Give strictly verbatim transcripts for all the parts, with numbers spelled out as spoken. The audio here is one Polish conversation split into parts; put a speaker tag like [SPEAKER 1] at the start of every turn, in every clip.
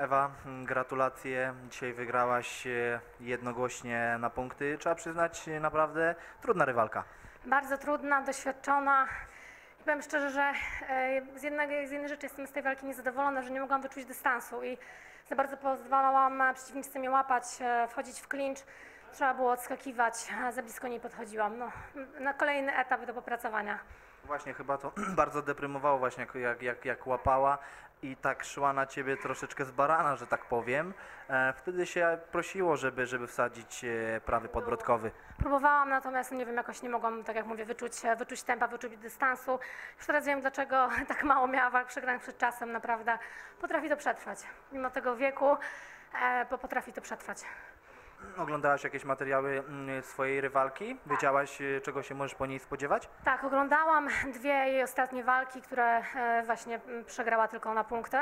[SPEAKER 1] Ewa, gratulacje. Dzisiaj wygrałaś e, jednogłośnie na punkty. Trzeba przyznać, e, naprawdę trudna rywalka.
[SPEAKER 2] Bardzo trudna, doświadczona. I powiem szczerze, że e, z, jednego, z jednej rzeczy jestem z tej walki niezadowolona, że nie mogłam wyczuć dystansu i za bardzo pozwalałam przeciwniczce mnie łapać, e, wchodzić w clinch. Trzeba było odskakiwać, a za blisko nie podchodziłam. No, na kolejny etap do popracowania.
[SPEAKER 1] Właśnie chyba to bardzo deprymowało właśnie jak, jak, jak, jak łapała i tak szła na ciebie troszeczkę z barana, że tak powiem. E, wtedy się prosiło, żeby, żeby wsadzić e, prawy podbrodkowy.
[SPEAKER 2] Próbowałam, natomiast nie wiem, jakoś nie mogłam, tak jak mówię, wyczuć, wyczuć tempa, wyczuć dystansu. Już teraz wiem, dlaczego tak mało miała walk przegranych przed czasem. Naprawdę potrafi to przetrwać. Mimo tego wieku, e, bo potrafi to przetrwać.
[SPEAKER 1] Oglądałaś jakieś materiały mm, swojej rywalki? Wiedziałaś, e, czego się możesz po niej spodziewać?
[SPEAKER 2] Tak, oglądałam dwie jej ostatnie walki, które e, właśnie m, przegrała tylko na punkty.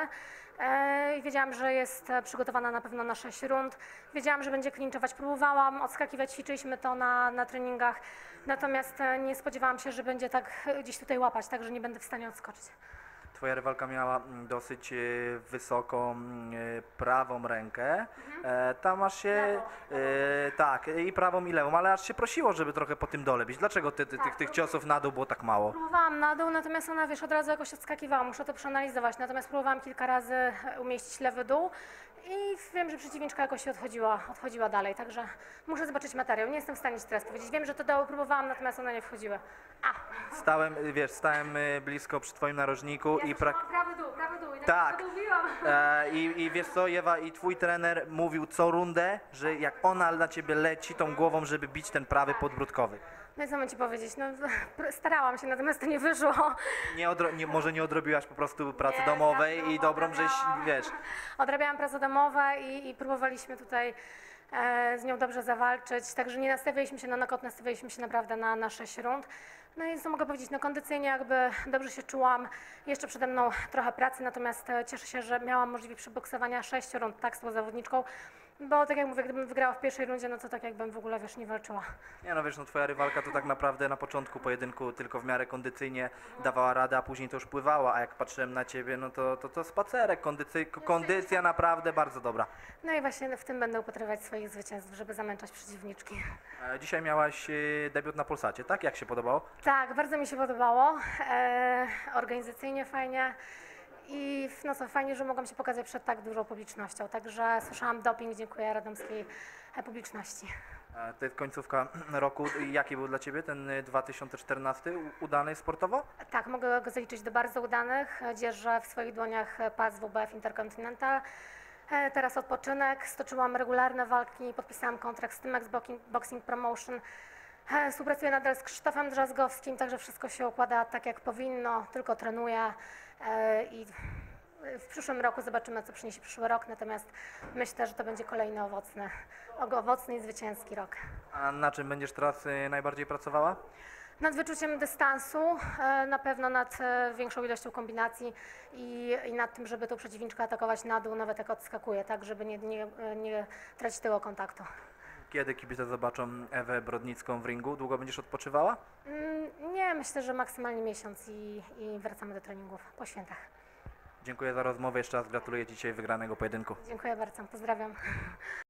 [SPEAKER 2] E, I wiedziałam, że jest e, przygotowana na pewno na sześć rund. Wiedziałam, że będzie klinczować. Próbowałam odskakiwać, ćwiczyliśmy to na, na treningach. Natomiast e, nie spodziewałam się, że będzie tak e, gdzieś tutaj łapać, tak że nie będę w stanie odskoczyć.
[SPEAKER 1] Twoja rywalka miała mm, dosyć e, wysoką mm, e, prawą rękę. E, tam aż się. E, tak, i prawą i lewą, ale aż się prosiło, żeby trochę po tym dole bić. Dlaczego ty, ty, tych, tych ciosów na dół było tak mało?
[SPEAKER 2] Próbowałam na dół, natomiast ona, wiesz, od razu jakoś odskakiwała. Muszę to przeanalizować. Natomiast próbowałam kilka razy e, umieścić lewy dół i wiem, że przeciwniczka jakoś się odchodziła, odchodziła dalej. Także muszę zobaczyć materiał. Nie jestem w stanie ci teraz powiedzieć. Wiem, że to dołu próbowałam, natomiast one nie wchodziły. A!
[SPEAKER 1] Stałem, wiesz, stałem e, blisko przy twoim narożniku i pra...
[SPEAKER 2] prawy dół, prawy dół. I
[SPEAKER 1] Tak.
[SPEAKER 2] to mówiłam.
[SPEAKER 1] E, i, I wiesz co, Ewa, i twój trener mówił co rundę, że jak ona na ciebie leci tą głową, żeby bić ten prawy podbródkowy.
[SPEAKER 2] No i co mam ci powiedzieć? No, starałam się, natomiast to nie wyszło.
[SPEAKER 1] Nie odro, nie, może nie odrobiłaś po prostu pracy
[SPEAKER 2] Nie,
[SPEAKER 1] domowej
[SPEAKER 2] pracy
[SPEAKER 1] i
[SPEAKER 2] domową
[SPEAKER 1] dobrą, żeś,
[SPEAKER 2] odrabiałam.
[SPEAKER 1] wiesz,
[SPEAKER 2] Odrabiałam prace domowe i, i próbowaliśmy tutaj e, z nią dobrze zawalczyć, także nie nastawialiśmy się na nakot, nastawialiśmy się naprawdę na, na sześć rund. No i co mogę powiedzieć, no kondycyjnie jakby dobrze się czułam, jeszcze przede mną trochę pracy, natomiast e, cieszę się, że miałam możliwość przeboksowania sześć rund, tak, z tą zawodniczką, bo tak jak mówię, gdybym wygrała w pierwszej rundzie, no to tak jakbym w ogóle, wiesz, nie walczyła.
[SPEAKER 1] nie no wiesz, no twoja rywalka to tak naprawdę na początku pojedynku tylko w miarę kondycyjnie dawała radę, a później to już pływała, a jak patrzyłem na ciebie, no to to, to spacerek, kondycy, kondycja naprawdę bardzo dobra.
[SPEAKER 2] No i właśnie w tym będę upatrywać swoich zwycięstw, żeby zamęczać przeciwniczki.
[SPEAKER 1] E, dzisiaj miałaś e, debiut na Polsacie, tak? Jak się podobało?
[SPEAKER 2] Tak, bardzo mi się podobało. E, organizacyjnie fajnie i no co, fajnie, że mogłam się pokazać przed tak dużą publicznością. Także słyszałam doping, dziękuję radomskiej e, publiczności.
[SPEAKER 1] E, to jest końcówka roku. Jaki był dla ciebie ten e, dwa tysiące czternasty? U- Udany sportowo?
[SPEAKER 2] Tak, mogę go zaliczyć do bardzo udanych. Dzierżę w swoich dłoniach pas W B F Intercontinental. E, teraz odpoczynek, stoczyłam regularne walki, podpisałam kontrakt z Tymex Boxing- Boxing Promotion. E, Współpracuję nadal z Krzysztofem Drzazgowskim, także wszystko się układa tak jak powinno, tylko trenuję e, i w przyszłym roku zobaczymy, co przyniesie przyszły rok, natomiast myślę, że to będzie kolejny owocny, owocny i zwycięski rok.
[SPEAKER 1] A na czym będziesz teraz e, najbardziej pracowała?
[SPEAKER 2] Nad wyczuciem dystansu, e, na pewno nad e, większą ilością kombinacji i, i nad tym, żeby tą przeciwniczkę atakować na dół, nawet jak odskakuje, tak, żeby nie, nie, nie tracić tego kontaktu.
[SPEAKER 1] Kiedy kibice zobaczą Ewę Brodnicką w ringu? Długo będziesz odpoczywała?
[SPEAKER 2] Mm, Nie, myślę, że maksymalnie miesiąc i, i wracamy do treningów po świętach.
[SPEAKER 1] Dziękuję za rozmowę. Jeszcze raz gratuluję Ci dzisiaj wygranego pojedynku.
[SPEAKER 2] Dziękuję bardzo, pozdrawiam.